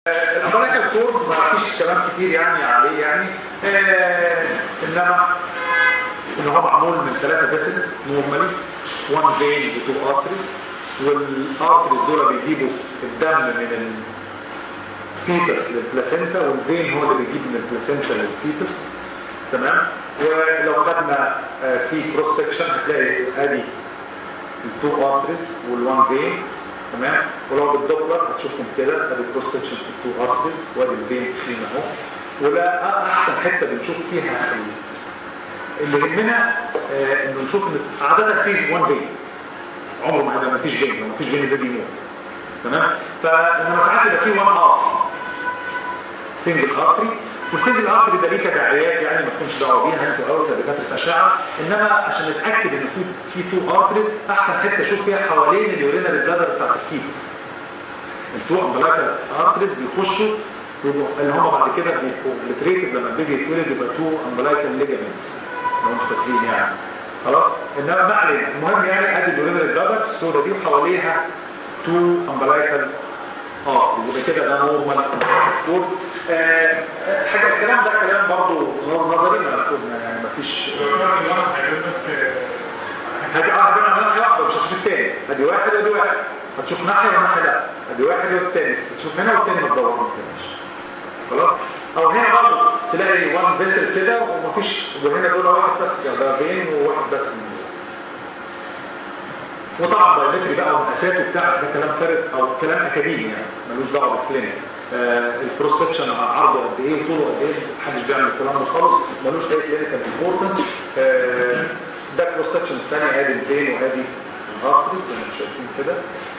الامبريكال كورد ما فيش كلام كتير يعني عليه يعني انما ان هو معمول من 3 فيسلز نورمالي 1 فين و2 ارتريز، والارتريز دول بيجيبوا الدم من الفيتس للبلاسينتا، والفين هو اللي بيجيب من البلاسينتا للفيتس. تمام. ولو خدنا في كروس سكشن هتلاقي ادي ال2 ارتريز وال1 فين. تمام. ولو بالدوبلر هتشوفهم كده ادي كروس سكشن في ال2 ارتريز وادي الفين فين اهو. ولا احسن حته بنشوف فيها اللي يهمنا انه نشوف ان عاده في 1 فين، عمره ما هيبقى ما فيش فين، لو ما فيش فين ده بيموت. تمام. فانما ساعات يبقى في 1 ارتري سنجل ارتري، والسنجل ارتري ده ليه تداعيات يعني ما تكونش دعوه بيها انتوا او كدكاتره اشعه، انما عشان نتاكد ان في 2 ارتريز احسن حته اشوف فيها حوالين اليورينري بلادر بتاعت الفيتس. التو امبلايكال ارتريز بيخشوا اللي هم بعد كده بيبقوا لتريتد لما البيبي يتولد يبقى 2 امبلايكال ليجامنتس لو انتوا فاكرين يعني. خلاص. انما ما علينا، المهم يعني ادي اليورينري بلادر السودا دي وحواليها 2 امبلايكال يبقى كده ده نورمال كورد. حاجه الكلام ده كلام برضه نظري ما يعني ما فيش هدي واحده مش هتشوف الثاني، ادي واحد وادي واحد، هتشوف ناحيه وناحيه لا، ادي واحد والثاني هتشوف هنا والثاني ما تدور ما كده. خلاص. او هنا برضه تلاقي 1 فيسل كده ومفيش، وهنا دول واحد بس ده فين وواحد بس من دول. وطبعا بايومتري بقى ومقاسات وبتاع ده كلام فارغ او كلام اكاديمي يعني ملوش دعوه بالكلينيك. الكروس سكشن عرضه قد ايه وطوله قد ايه محدش بيعمل الكلام ده خالص، ملوش اي كلينيكال امبورتنس. ده كروس سكشن ثاني ادي الفين وادي الارتريز زي ما انتم شايفين كده.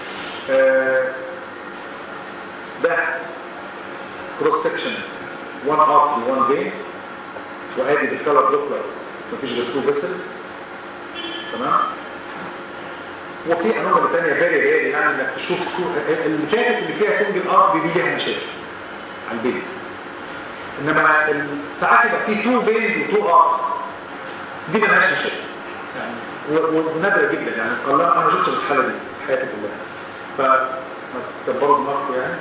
ده كروس سكشن 1 ارتري 1 فين، وادي بالكلر دوبلر مفيش غير 2 فيسلز. تمام. وفي انواع ثانيه فيري رير يعني انك تشوف اللي فاتت اللي فيها سنجل ارتري دي ليها مشاكل على البيبي، انما ساعات يبقى في 2 فينز و2 ارتريز دي ما لهاش مشاكل يعني، ونادره جدا يعني. انا ما شفتش الحاله دي في حياتي كلها، فما تكبروا دماغكم يعني.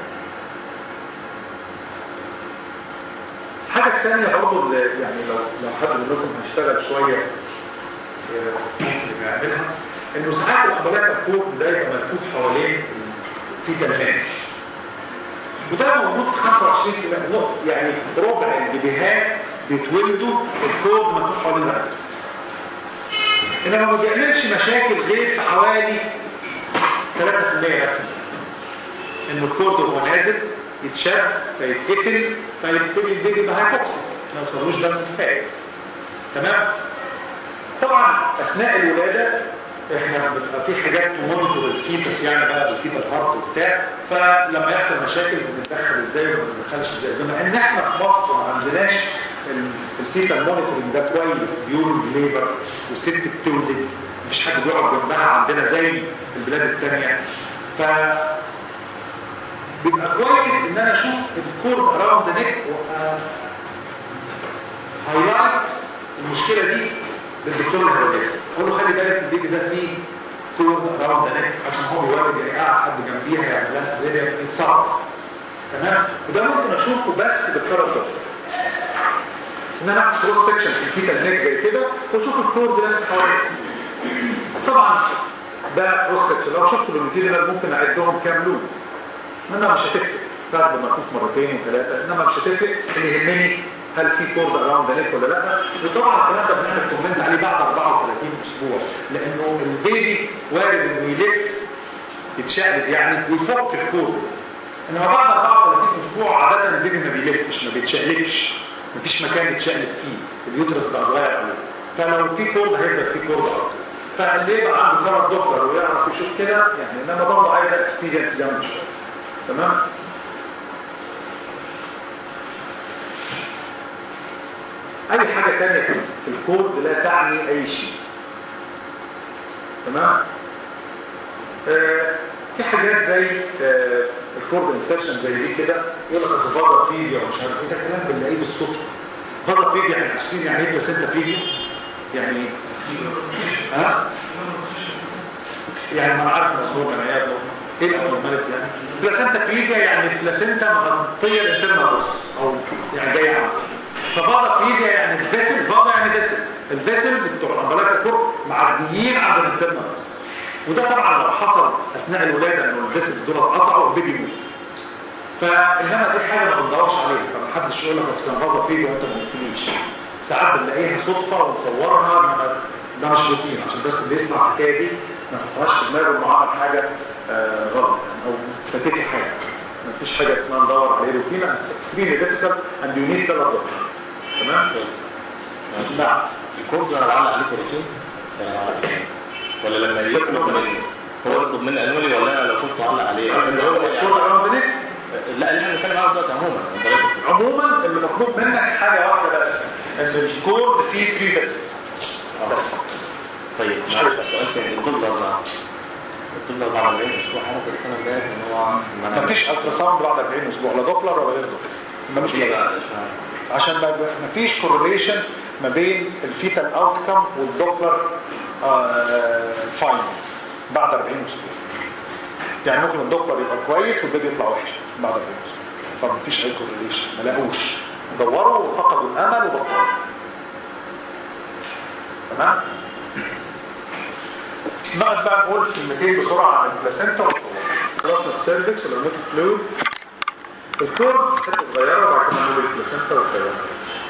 الحاجه الثانيه برضه يعني لو حد منكم هيشتغل شويه ممكن يعملها، انه ساعات الامبلايكال كورد ده يبقى ملفوف حوالين في تلميذ، وده موجود في 25% نقطه يعني ربع البيبيهات بيتولدوا الكورد ملفوف حوالين الرقبه، انما ما بيعملش مشاكل غير في حوالي 3% بس، انه الكورد وهو نازل يتشد فيتقفل فيبتدي البيبي يبقى هايبوكسيك ما يوصلوش دم كفايه. تمام. طبعا اثناء الولاده احنا بتبقى في حاجات تمونيتور الفيتس يعني بقى الفيتال هارت وبتاع، فلما يحصل مشاكل بنتدخل ازاي وما بنتدخلش ازاي، بما ان احنا في مصر ما عندناش الفيتال مونيتورنج ده كويس، بيقولوا الليبر والست بتولد مفيش حد بيقعد جنبها عندنا زي البلاد الثانيه، ف بيبقى كويس ان انا اشوف الكورد اراوند ذا نيك هايلايت المشكله دي للدكتور الهرموني، اقول له خلي بالك البيبي ده فيه كورد اراوند ذا نيك عشان هو بيولد يعني قاعد حد جنبيها يعمل لها سيزيريان يتصاب. تمام. وده ممكن اشوفه بس بالكلر دوبلر، ان انا اعمل كروس سكشن في الفيتال نيك زي كده واشوف الكورد ده حواليه. طبعا ده كروس سكشن، لو شفت بالماتيريال ممكن اعدهم كام لون، انما مش هتفرق، ساعات لما اشوف مرتين وثلاثه انما مش هتفرق. اللي يهمني هل في كورد اراوند ذا نيك ولا لا، وطبعا الكلام ده بنعمل كومنت عليه بعد 34 اسبوع، لانه البيبي وارد انه يلف يتشقلب يعني ويفك الكورد، انما بعد 34 اسبوع عاده البيبي ما بيلفش ما بيتشقلبش، مفيش مكان يتشقلب فيه، اليوترس بقى صغير عليه، فلو في كورد هيفضل في كورد اكتر. فاللي يبقى عنده كلر دوبلر ويعرف يشوف كده يعني، انما برضه عايزه اكسبيرينس جامد شويه. تمام. اي حاجه ثانيه في الكورد لا تعني اي شيء. تمام. في حاجات زي الكورد انسرشن زي دي كده يقول لك فازا بريفيو مش عارف ايه، ده كلام بنلاقيه بالصدفه. فازا بريفيو يعني عارفين يعني ايه بلاسينتا بريفيو؟ يعني يعني ما انا عارف الموضوع جمعيات ايه الابنورماليتي يعني؟ بلاسنتا بريفيا يعني البلاسنتا مغطيه الانترنال روس او يعني جايه عنها. ففازا بريفيا يعني الفيسل، فازا يعني فيسل، الفيسلز بتوع الامبلايكال كورد معديين عند الانترنال روس. وده طبعا لو حصل اثناء الولاده انه الفيسلز دول اتقطعوا البيبي يموت. فانما دي حاجه ما بندورش عليها، فمحدش يقول لك بس كان فازا بريفيا وانت ما قلتليش. ساعات بنلاقيها صدفه ونصورها، انما ده مش روتين، عشان بس اللي يسمع الحكايه دي ما تبقاش في دماغه انه عمل حاجه غلط او فاتته حاجه. ما فيش حاجه اسمها ندور عليه روتين، اكستريملي ديفيكالت اند يو نيد ثلاث دكتور. تمام؟ نعم. الكورد انا بعلق عليه في الروتين ولا لما يطلب مني هو يطلب مني انولي، ولا انا لو شفته علق عليه؟ الكورد اراوند نيك؟ لا اللي احنا بنتكلم عنه دلوقتي عموما اللي مطلوب منك حاجه واحده بس، ان الكورد فيه 3 فيسلز بس. طيب معلش سؤال تاني، الدولار بعد 40 اسبوع حاجه كده كان امبارح ان هو مفيش الترا ساوند بعد 40 اسبوع، لا دوبلر ولا غير دوبلر. ما مش كده عشان ما فيش كورليشن ما بين الفيتال اوتكم والدوبلر فايندز بعد 40 اسبوع. يعني ممكن الدوبلر يبقى كويس والبيبي يطلع وحش بعد 40 اسبوع، فما فيش اي كورليشن، ما لاقوش، دوروا وفقدوا الامل وبطلوا. تمام؟ ناقص بقى نقول كلمتين بسرعه عن البلاسنتا. خلصنا السيرفكس والامنيوتيك فلويد، الكورد حته صغيره، وبعد كده نقول البلاسنتا والكلام.